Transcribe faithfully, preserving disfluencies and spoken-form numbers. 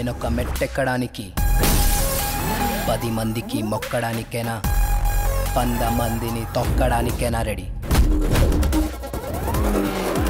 నేనొక మెట్టెక్కడానికి పది మందికి మొక్కడానికేనా వంద మందిని తొక్కడానికేనా రెడీ